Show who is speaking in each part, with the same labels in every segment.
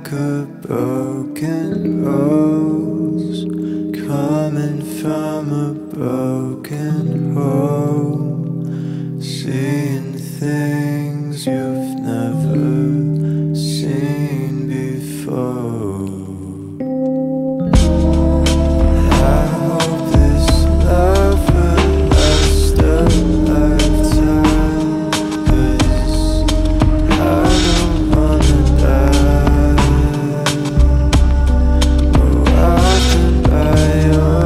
Speaker 1: like a broken rose coming from a broken home, seeing things you've never seen before. I hope this love will last a lifetime, 'cause I don't wanna die. Oh, I've been by your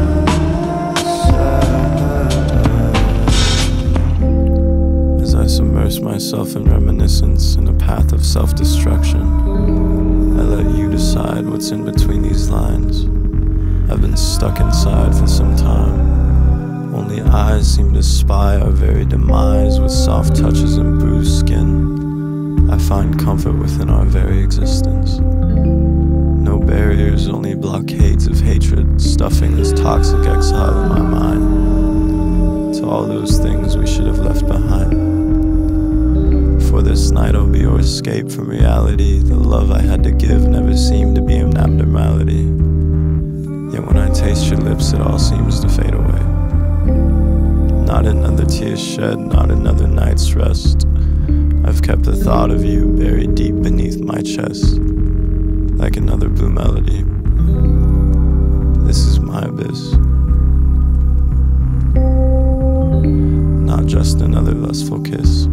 Speaker 1: side. As I submerge myself in reminiscence in a path of self-destruction, I let you decide what's in between these lines. I've been stuck inside for some time. Only eyes seem to spy our very demise with soft touches and bruised skin. I find comfort within our very existence. No barriers, only blockades of hatred, stuffing this toxic exile in my mind to all those things we should have left behind. For this night I'll be your escape from reality. The love I had to give never seemed to be an abnormality. Yet when I taste your lips, it all seems to fade away. Not another tear shed, not another night's rest. I've kept the thought of you buried deep beneath my chest, like another blue melody. This is my abyss, not just another lustful kiss.